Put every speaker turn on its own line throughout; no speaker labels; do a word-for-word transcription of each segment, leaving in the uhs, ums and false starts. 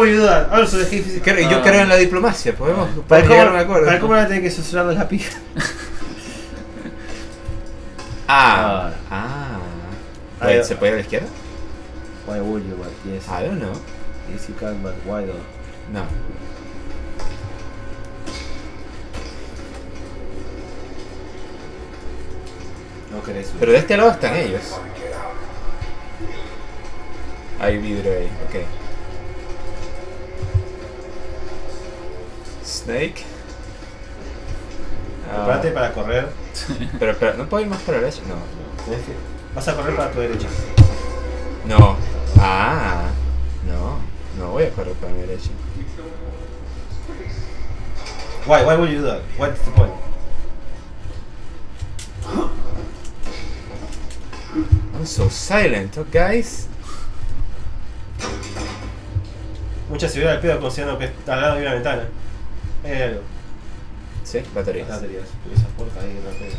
will you do that? Also, the Heavy...
Creo- Yo
Ah.
creo en la diplomacia, podemos,
Para
podemos llegar a un
cómo,
acuerdo.
para cómo van a tener que susurrarnos la pija.
Ah, ah.
Ahí-
Wait, ¿se puede ir a la izquierda?
Why would you, but yes.
I don't know.
Yes, you can, but why though?
No.
No querés subir.
Pero de este lado están ellos. Hay vidrio ahí, ok. Snake. Ah,
Prepárate para correr.
pero, pero, ¿no puedo ir más para la derecha? No.
Tenés que- Vas a correr para tu derecha.
No. Ah. No. No voy a correr para mi derecha.
Why? Why would you do that? What's the point?
I'm so silent, oh, guys.
Mucha seguridad al pedo considerando que está al lado de una ventana. Ahí hay algo.
Sí, baterías.
Las baterías. Y esas puertas ahí en la pega.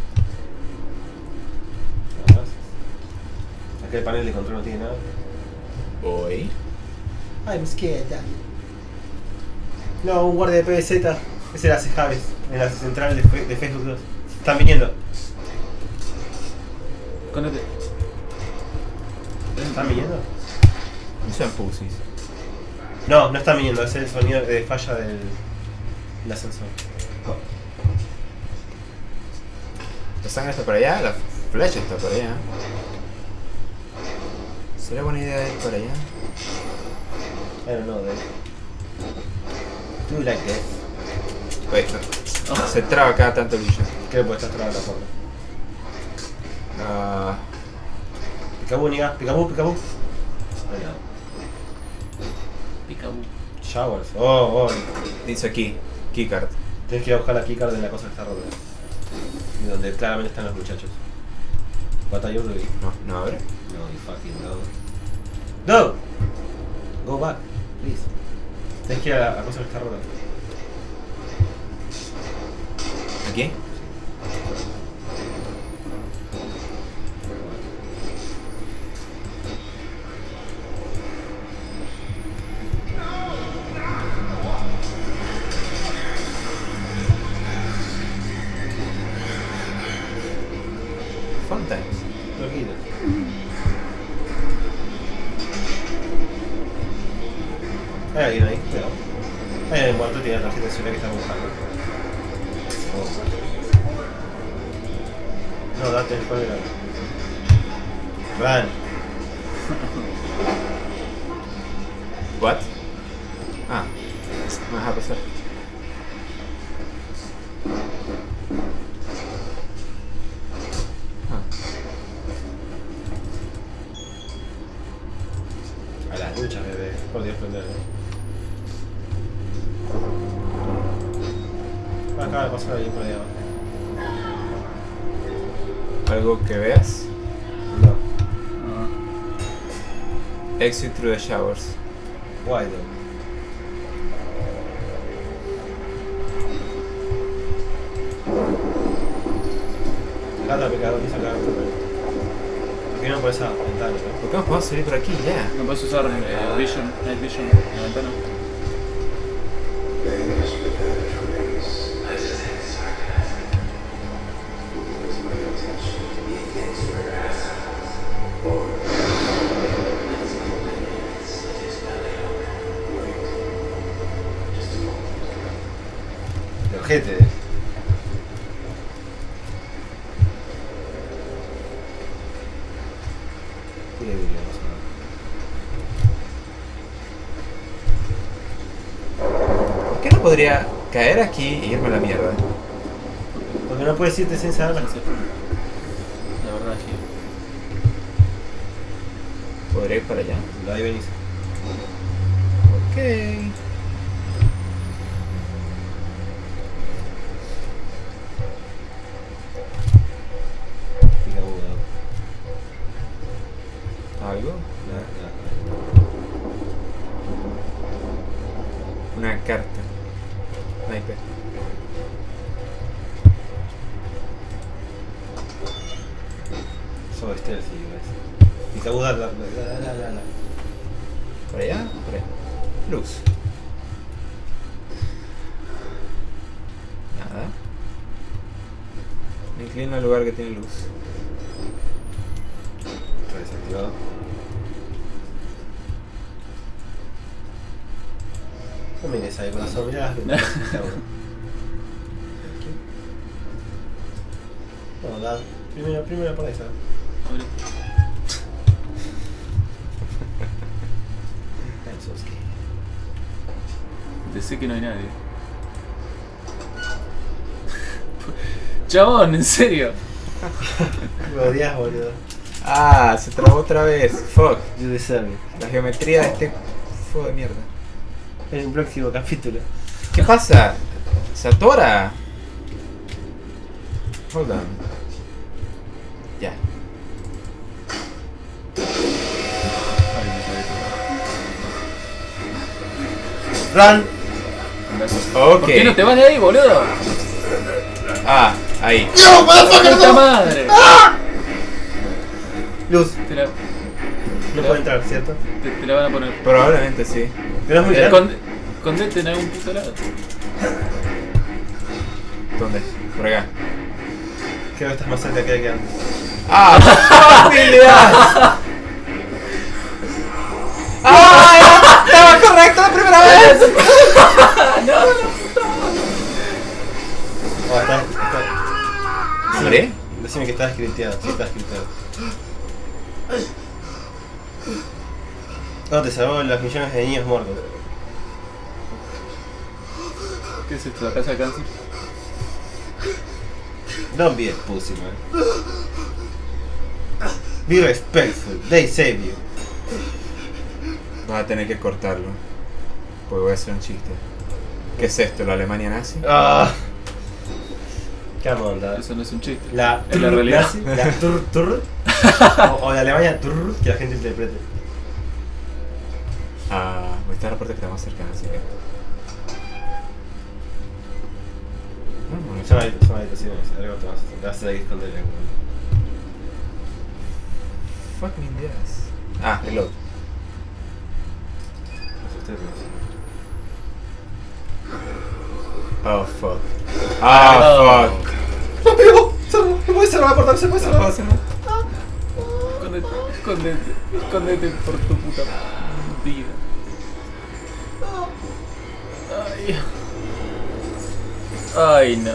Nada más. Aquel panel de control no tiene nada.
Voy.
I'm scared. No, un guardia de P B Z. Ese era Javes, en la central de, fe- de Facebook dos. Están viniendo.
Cóndete.
¿Están viniendo?
No sean pussies.
No, no están viniendo. Es el sonido de falla del, del ascensor.
La sangre está por allá, la flecha está por allá. ¿Sería buena idea ir por allá?
I don't know, Dave. Do you like death?
Wait, no. Se traba cada tanto el brillo.
Creo que puede estar trabada la puerta.
Ah,
Picaboo, niga. Picaboo, picaboo. Ahí no.
Picaboo.
Showers. Oh, oh.
dice aquí, keycard.
Tienes que ir a buscar la keycard en la cosa que está rota. Y donde claramente están los muchachos. What are you doing?
No, no abre.
No, you fucking no. No! Go back, please. Tienes que ir a la, a la cosa que está rota.
¿Aquí? Fun times.
Tranquilo. Hay alguien ahí, cuidado. Hay alguien muerto y tiene la tarjeta de seguridad que está buscando. Oh. No, date el juego. Run.
What? Ah, me deja pasar.
A la ducha, bebé. Por Dios, prenderlo. Acaba de pasar ahí por ahí abajo.
¿Algo que veas?
No.
Ah.
Exit through the showers.
Why though? Gata pecador, esa cara. ¿Por qué no por esa ventana, no?
¿Por qué no podemos salir por aquí ya?
No puedes usar eh, Vision, Night Vision en la ventana.
De ojete, eh. Tiene vidrio, no pasa nada.
¿Por qué no podría caer aquí y irme a la mierda?
Porque no puedes irte sin saber las cosas.
La verdad es que...
¿Podría ir para allá?
Ahí venís.
Ok.
Pica Buda.
¿Algo?
Nada, nada.
Una carta. Sniper.
So stealthy, ¿ves? Pica Buda, la, la, la, la, la.
¿Por allá o por allá? Luz. Nada. Me inclino al lugar que tiene luz.
Está desactivado. No mires ahí con las sombras. No, da. Primero, primero por esa.
Abre. Sé que no hay nadie. Chabón, en serio.
Me odias, boludo.
Ah, se trabó otra vez. Fuck.
You deserve it.
La geometría de este fuego de mierda.
En el próximo capítulo.
¿Qué pasa? ¿Se atora? Hold on. Ya.
Ay, me caí todo.
Run.
Ok.
¿Por qué no te vas de ahí, boludo?
Ah, ahí.
¡No, motherfucker,
¡Puta
no!
madre!
Luz.
Te la,
No puede entrar, ¿cierto?
te, te la van a poner.
Probablemente sí.
Pero es muy
Eh,
grande.
esconde- Escondete en algún puto lado.
¿Dónde? Por acá.
Creo que estás más cerca que antes.
¡Ah! ¡Habilidad! ¡Ah! ¡Estaba correcto la primera vez!
Oh, está, está.
¿Hombre?
Decime que está scripteado. Sí, está scripteado. No, te salvó los millones de niños muertos.
¿Qué es esto? ¿La casa de cáncer?
Don't be a pussy, man. Be respectful. They save you.
Vas a tener que cortarlo. Porque voy a hacer un chiste. ¿Qué es esto? ¿La Alemania nazi?
Ah. Come on, dad.
Eso no es un chiste.
La
Es la
turr
realidad.
nazi, la turr turr, o, o de Alemania turr, que la gente interprete.
Ah, voy a estar la parte que está más cercana, así que.
Son habitaciones, son habitaciones, algo te vas, te vas a tener que esconder en algún momento.
Fucking yes. Ah, reload.
Asusté, pero
Oh fuck. Ah, fuck.
¡No pegó! ¡Se puede cerrar la puerta! ¡Se puede cerrar!
Escondete, escondete, escondete por tu puta vida. Ay. Ay, no.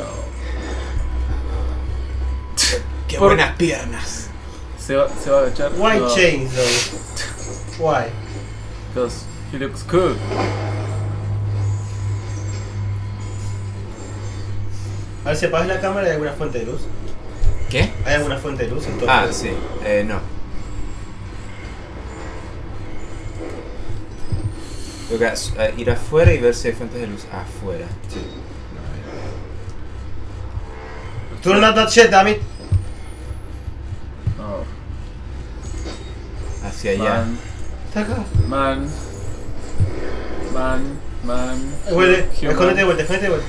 ¡Qué
Por-
buenas piernas!
Se va, se va a agachar.
Why
No,
chains though? Why?
Because he looks cool.
A ver si apagas la cámara, ¿hay alguna fuente de luz?
¿Qué?
¿Hay alguna fuente de luz en todo?
Ah, sí. Eh, no. Tengo que eh, ir afuera y ver si hay fuentes de luz afuera.
Sí. Turn up that shit, damn it!
No.
Hacia allá.
Man,
Está acá.
man. Man, man.
Vuelve,
human.
escondete de vuelta, escondete de vuelta.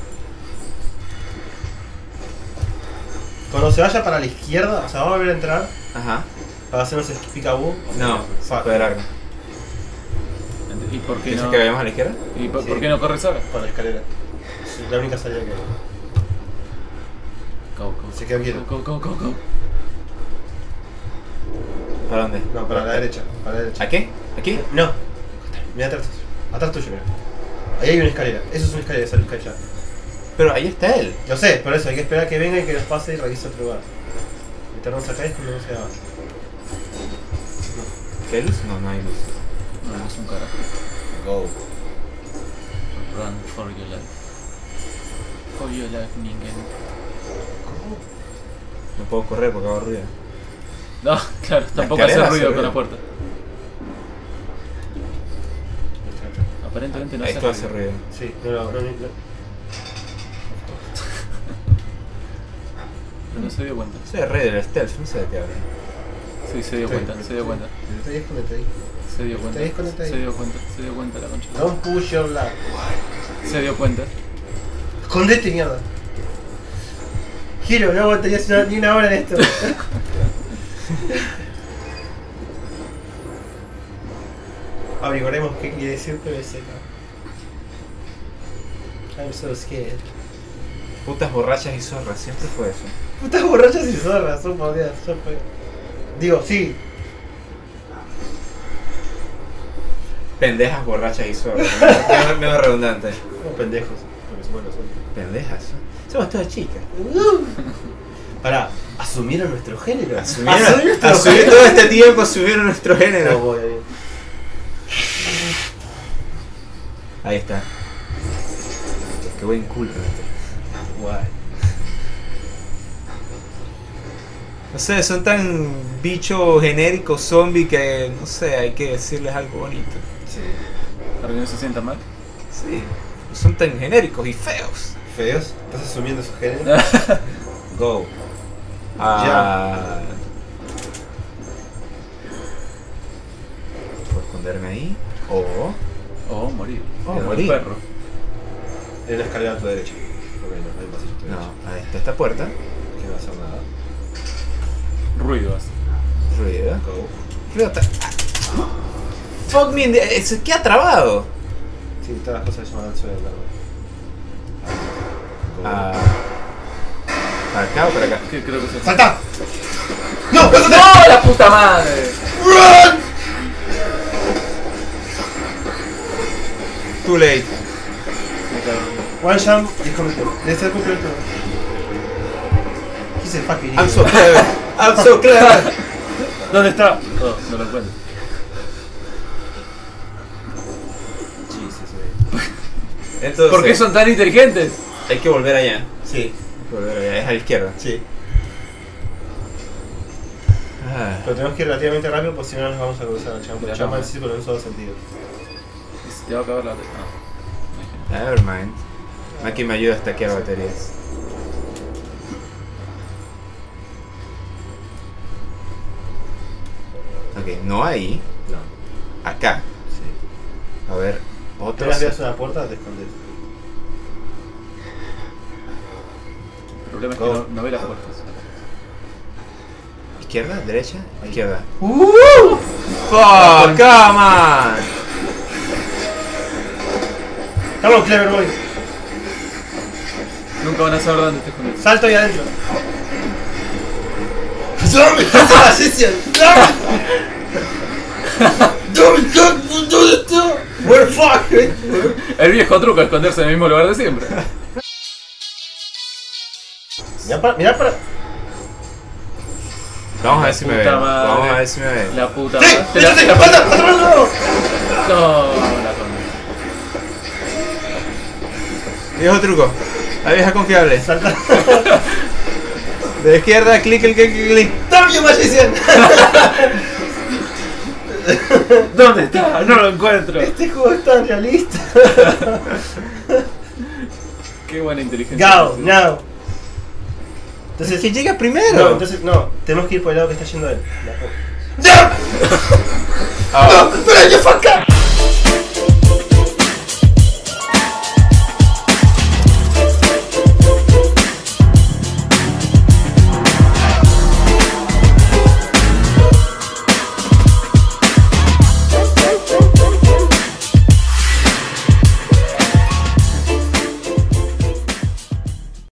Cuando se vaya para la izquierda, o sea, va a volver a entrar
Ajá.
para hacernos el picaboo.
No, se fue de largo.
¿Y por qué
¿Piensas
no?
que vayamos a la izquierda?
¿Y por,
Sí.
por qué no corres ahora?
Por la escalera. Es la única salida que hay.
Go, go.
Se quedó quieto.
Go, go, go, go, go.
¿Para dónde?
No, para la derecha, para la derecha.
¿A qué? ¿Aquí?
No. Mira atrás. Atrás tuyo, mira. Ahí hay una escalera. Eso es una escalera, esa luz que hay allá.
Pero ahí está él.
Lo sé, por eso hay que esperar a que venga y que nos pase y revise otro lugar. Meternos acá es cuando no se va.
¿Qué hay luz? No, no hay luz.
No, no es un carajo.
Go.
Run for your life. For your life, Ningen.
No puedo correr porque hago ruido.
No, claro, tampoco
escalera
hace ruido
hace
con la
ruido.
puerta. Aparentemente no hace
Esto hace ruido.
Sí, no, no, no, no.
Pero no se dio cuenta.
Soy el rey del stealth, no sé de qué hablan.
Sí, se dio cuenta, se dio cuenta.
Estoy escondete ahí.
Se dio cuenta.
Está desconectado ahí.
Se dio cuenta, se dio cuenta la concha.
Don't push your luck.
Se dio cuenta.
Escondete, mierda. Giro, no aguantarías una- ni una hora en esto. averiguaremos qué quiere decir P V Z. I'm so scared.
Putas borrachas y zorras, siempre fue eso.
Putas borrachas y zorras, son por Dios, yo fue. Digo, sí.
Pendejas, borrachas y zorras. Menos menos redundante.
Somos pendejos, porque somos nosotros.
Pendejas. Somos todas chicas.
Para asumir a nuestro género.
Asumir,
Asumir nuestro
asumir
género.
todo este tiempo, asumir nuestro
No
género.
voy a ir.
Ahí está. Qué buen culo este.
Guay.
No sé, son tan bichos genéricos, zombies, que no sé, hay que decirles algo bonito.
Sí.
Para que no se sienta mal.
Sí, son tan genéricos y feos.
¿Feos? ¿Estás asumiendo su género? Go.
Ah. Puedo esconderme ahí. O.
O morir.
O
Como
morir.
el perro.
Hay una escalera a tu derecha. Ok, no, hay un pasillo a tu derecha.
No, ahí está esta puerta.
Que no va a hacer nada.
Ruido hace.
Ruido.
Go.
Ruido ta- Fuck me, in the- es- ¿qué ha trabado?
Sí, todas las cosas se llaman sobre el árbol. Go.
Ah. ¿Para acá o para acá?
¿Qué creo que se
¡Salta! ¡No! ¡No!
¡No! ¡La puta madre!
¡Run!
Too late.
Me cago.
One jump y comete. Debe ser completo. He's a fucking
I'm
idiot.
so clever. I'm so clever.
¿Dónde está? Oh, no lo encuentro.
Jesus, man.
Entonces,
¿Por qué son tan inteligentes?
hay que volver allá.
Sí,
Hay que volver allá, es a la izquierda.
sí.
Ah.
Pero tenemos que ir relativamente rápido porque si no nos vamos a cruzar el champo.
Ya
El champo
no.
en círculo en un solo sentido.
Y se te va a acabar la... Ah.
Never mind. Aquí me ayuda a stackear baterías. Ok, no ahí.
No.
Acá.
Sí.
A ver, otro.
Apenas veas una puerta, te escondes.
El problema es que
Go.
no, no ve las puertas.
¿Izquierda? ¿Derecha?
Ahí.
Izquierda.
¡Uh!
Fuck, come on.
Come on, Clever Boy.
Nunca van a saber dónde te escondes.
Salto ahí adentro. ¡Zombie! ¡Asesian! ¿Dónde está? Where the fuck?
El viejo truco, esconderse en el mismo lugar de siempre.
Mirá para... Mirá para...
Vamos a ver si me ve.
Puta madre.
Vamos a ver si me ve.
La puta
¡Sí!
madre. Te la-
¡Sí!
te la-
¡Anda! ¡Atrás!
No, la conde.
Viejo truco. La vieja confiable.
Salta.
De izquierda, clic, clic, clic, clic.
¡Damn you, magician!
¿Dónde está? No lo encuentro.
Este juego es tan realista.
Qué buena inteligencia.
Go, now. Entonces,
Es que llega primero.
no, entonces no, tenemos que ir por el lado que está yendo él.
Ah.
No, espera, you fuck up.